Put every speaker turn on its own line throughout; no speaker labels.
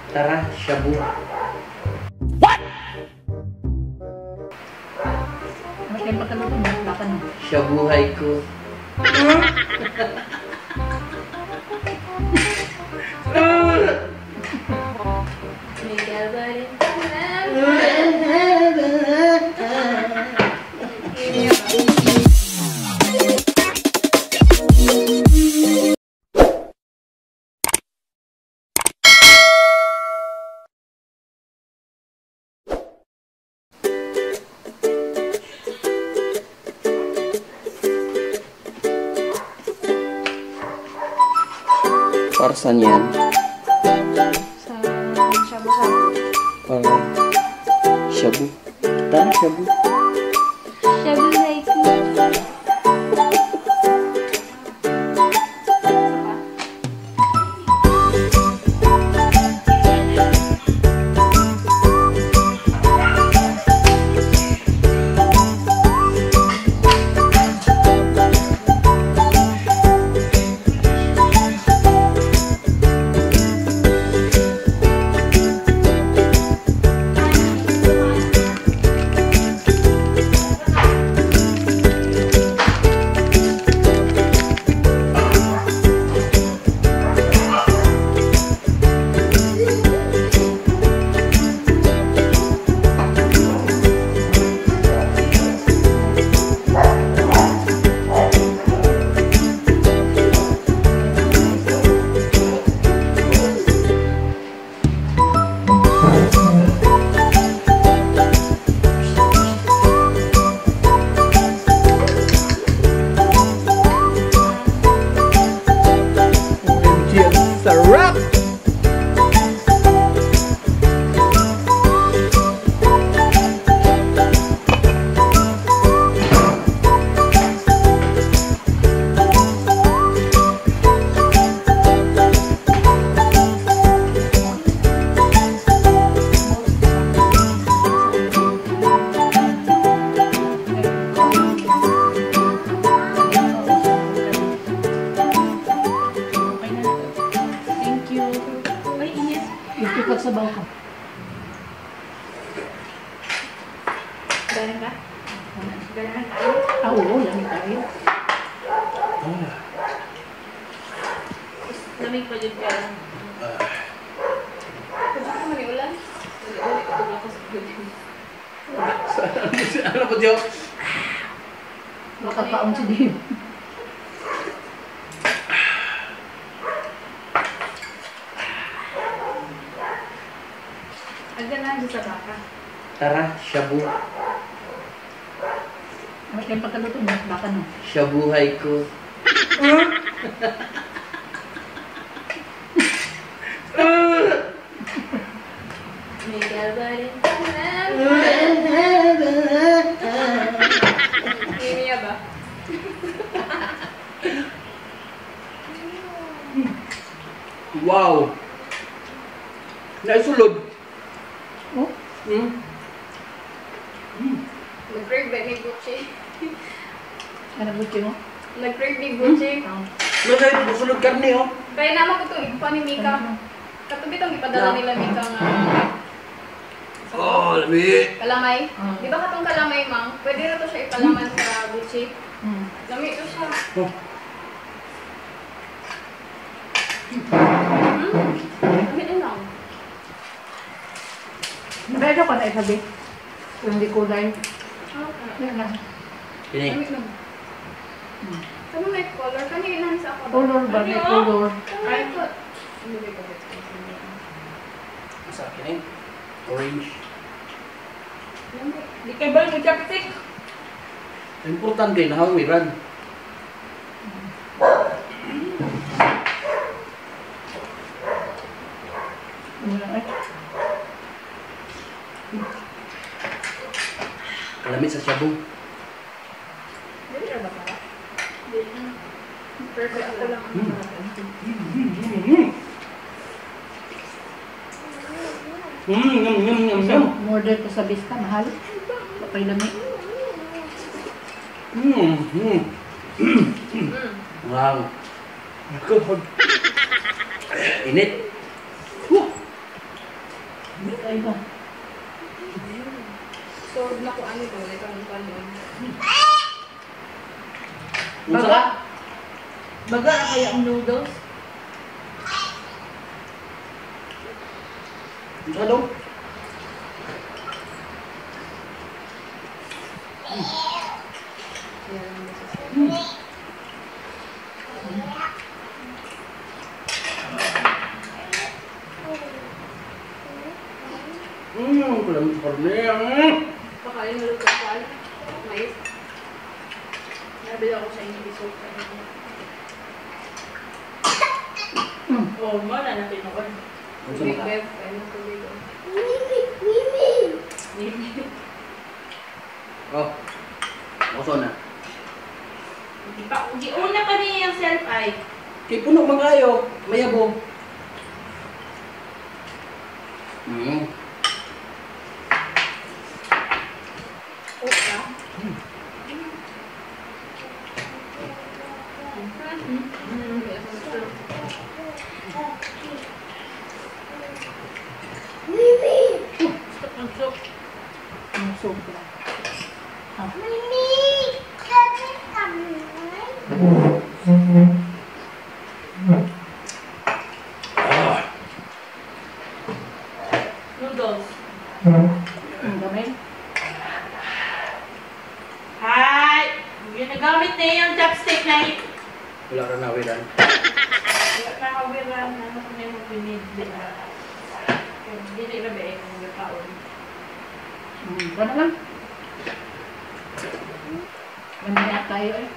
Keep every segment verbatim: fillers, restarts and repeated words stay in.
Tara, shabu.
What? Makin pagkaluto ba? Baka na.
Shabuhay ko. Para saan yan?
Sa shabu-shabu.
Para shabu. Tara, shabu.
Shabuhay ko.
Sarap!
Sabaw ka.
Galing ka? Galing ka tayo?
Ah, oo, lamig tayo.
Lamig pa dyan ka. Kung saan ka maniulan? Ulit ko lang kasi galing.
Ano po, Diyo?
Makakaon si Dave.
Agad na sa baka.
Tara, shabu.
Makin pagkaluto ba? Baka na.
Shabuhay ko.
Miguel Barin. Hindi niya ba?
Wow! Naisulod.
Oh?
Hmm?
Nag-crave ba ni Gucci?
Ano buti mo?
Nag-crave ni Gucci.
Masay, busulod karne, oh.
Kaya naman ko ito, igpa ni Mika. Katubi itong ipadala nila Mika nga
Oh, lami.
kalamay.
Ah.
Di ba katong kalamay, Mang? Pwede na ito siya ipalaman sa Gucci.
Hmm.
Lami ito siya.
Oh.
Hmm? Lami din lang.
Nabedo ka na isabi. Kung hindi kulay.
Okay.
Yan lang.
Ini.
Lami lang.
Hmm.
Ano may color? Kanina sa ako.
Color ba? May color.
Ay, ko. Hindi ko ba?
Sa akin eh. Orange.
Di kayo ba yung chapstick?
Importante na hawiran. Kalamit sa shabu.
Hindi ka ba para? Hindi. Perfect ako lang.
Hmm, yum, yum, yum, yum.
Order ko sa Vista, mahal. Papay lamig.
Hmm, hmm. Wow. Good. Init. Woo.
Ay ba?
Solve na ko ano to, like ang kanon.
Unsa
Baga?
ka?
Baga na kaya ang noodles?
Unsa ka daw?
Yan ang masasaya.
Hmm, kulang sa karne. Mm.
Pakain mo lang kapal. Mais. Nabili ako sa inyo isot.
Hmm.
Oh, mana na tinuon.
Unsa
Tubig
ka?
bev, kain ng tubig. oh.
Oh. Oso na.
Di pa, di una pa niya yung self ay.
Kay puno man kayo, mayabo. Hmm.
O ka.
Ang sobra. Ah.
Ah.
Noodles.
Ang gamay.
Hi! Ginagamit na yung chopstick na yun.
Wala ra na wiran.
Wala na kawiran. Ano ko na yung pinili na. Hindi na ba eh kung nagkaon.
Hmm. Gano'n lang. Mamaya tayo eh.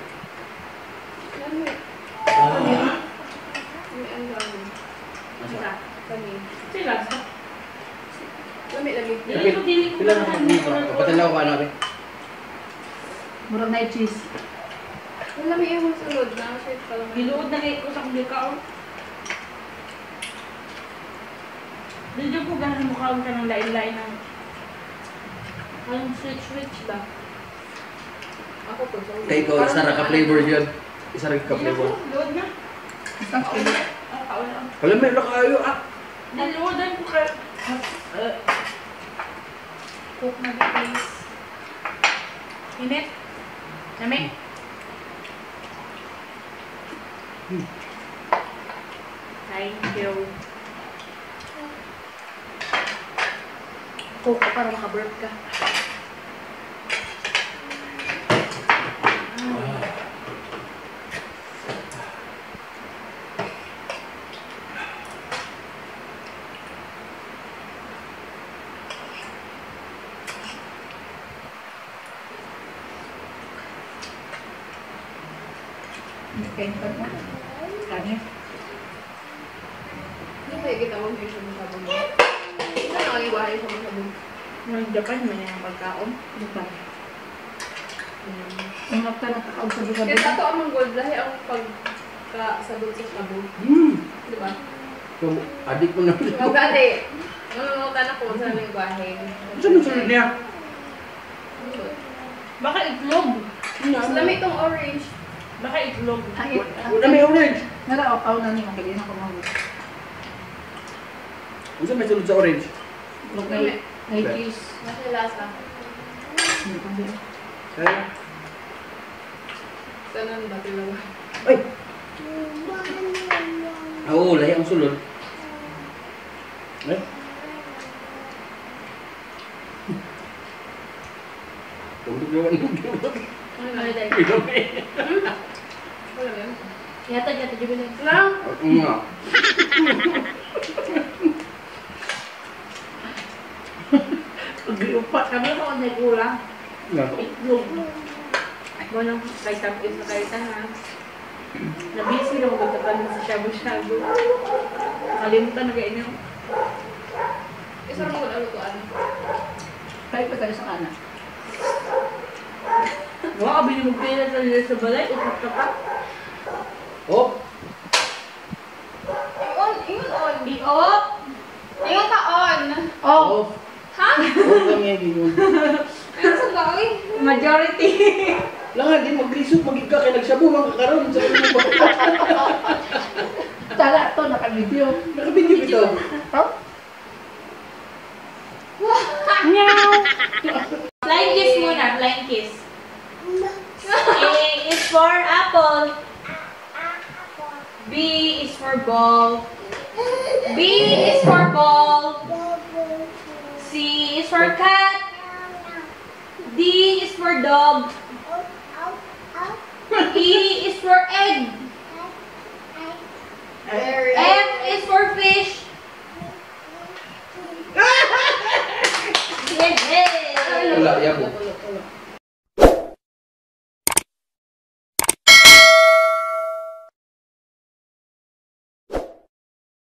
Ah.
May ang gawin.
Asa?
Kami. Sila. Lamig-lamig.
Pila pila na mo. Kapatalaw ka na be.
Murag na cheese.
Ang lamig yung sunod na. Shit pa lang.
Giluod na kayo ko sa kumikaw. Dito ko gano'n mukha ka ng lain-lain ng ang switch-switch ba?
Ako po. so-
Kay ko isa ra ka flavor diyan. Isa ra ka
Hindi
flavor.
ko, luod na.
Isang kilo.
Ah, kaon lang.
Wala may ra kayo ah.
Niluodan ko ka. Uh, cook na di please. Init? Lamig?
Hmm.
Thank you.
Cook ka para makaburp ka. Kain pa mo. Kanin.
Hindi kayo kita mo yung sabon mo. Saan ang iwahay sa mga sabon?
Ng Japan, may ang pagkaon.
Ano pa? Ang magta nakakaon sa buka
Kaya tato ang gold dahil ang pagkasabon sa sabon.
Hmm.
Di ba?
So, adik mo na.
Magdati. Nangungutan ako sa mga iwahay.
Unsa man sunod niya?
Baka itlog.
Mas lamig itong orange.
Baka itlog.
Ay,
Wala may orange.
nara-aw na ni makagin ako mo.
Unsa may sunod sa orange?
Murag na na cheese.
Nasa lasa.
Kaya.
Tanan ba talaga?
Ay. Oo, lahi ang sulod. Eh? Tungkol naman ng gawin.
Ano na tayo?
Ilabi.
Wala yan.
Yata, yata, di ba lang?
Lang!
Oo nga.
Pag-iupat kami ako ang nagkulang.
Nga.
Itlog. Walang vitamin sa kaita ha. Nabisi na magkatapan sa shabu-shabu. Nakalimutan na kayo.
Isa rin ko na lutuan.
Kahit pa tayo sa kanan.
Wala ka binimugpila sa nila sa balay. Upat ka pa.
Oh,
On! Ingon on!
I-op!
Ingon ka on!
Oh!
oh.
Ha?
Oh, kami gingon.
Ayun sa gawin.
Majority!
Lang din maglisod magig ka kay nagsabu man kakaron sa inyo.
Tala to, naka-video.
Nakabidyo ito.
Oh?
Flying kiss muna, flying kiss. A is for apple. B is for ball. B is for ball. C is for cat. D is for dog. E is for egg. F is for fish.
Wala, yabo.